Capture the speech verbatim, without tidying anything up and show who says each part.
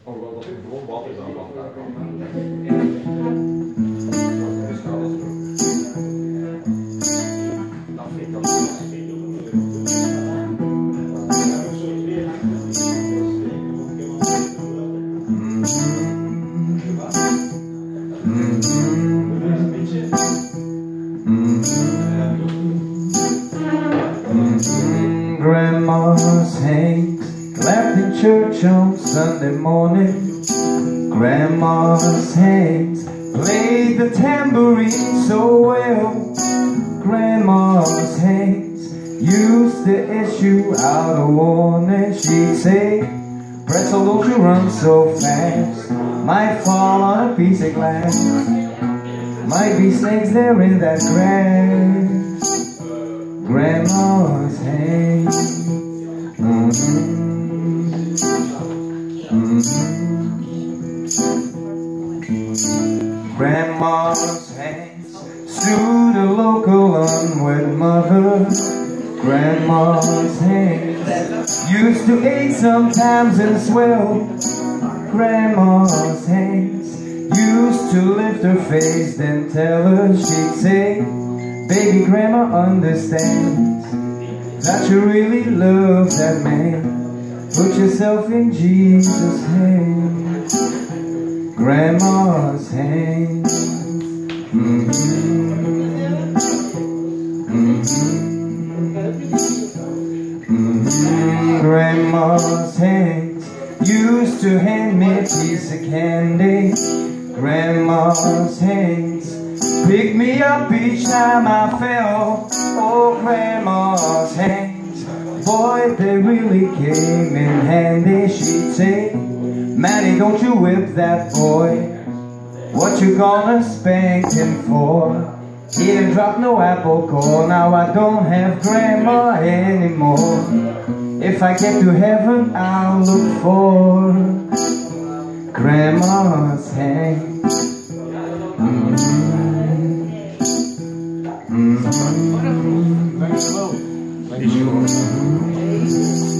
Speaker 1: Oh, wel, dat is gewoon wat is aan wat daar kan. Dat vind ik ook.
Speaker 2: Grandma's hands clapped in church on Sunday morning. Grandma's hands played the tambourine so well. Grandma's hands used to issue out a warning. She'd say, "Pretzel, don't you run so fast, might fall on a piece of glass. Might be snakes there in that grass." Grandma's hands. Mm-hmm. Mm-hmm. Grandma's hands sued a local unwed mother. Grandma's hands used to ache sometimes and swell. Grandma's hands used to lift her face, then tell her, she'd say, "Baby, Grandma understands that you really love that man. Put yourself in Jesus' hands." Grandma's hands. Mm-hmm. Mm-hmm. Mm-hmm. Grandma's hands used to hand me a piece of candy. Grandma's hands picked me up each time I fell. Oh, Grandma's hands, boy, they really came in handy. She'd say, "Matty, don't you whip that boy. What you gonna spank him for? He didn't drop no apple core. Now I don't have Grandma anymore. If I get to heaven, I'll look for Grandma's hands." Mm-hmm. Mm-hmm. Mm-hmm.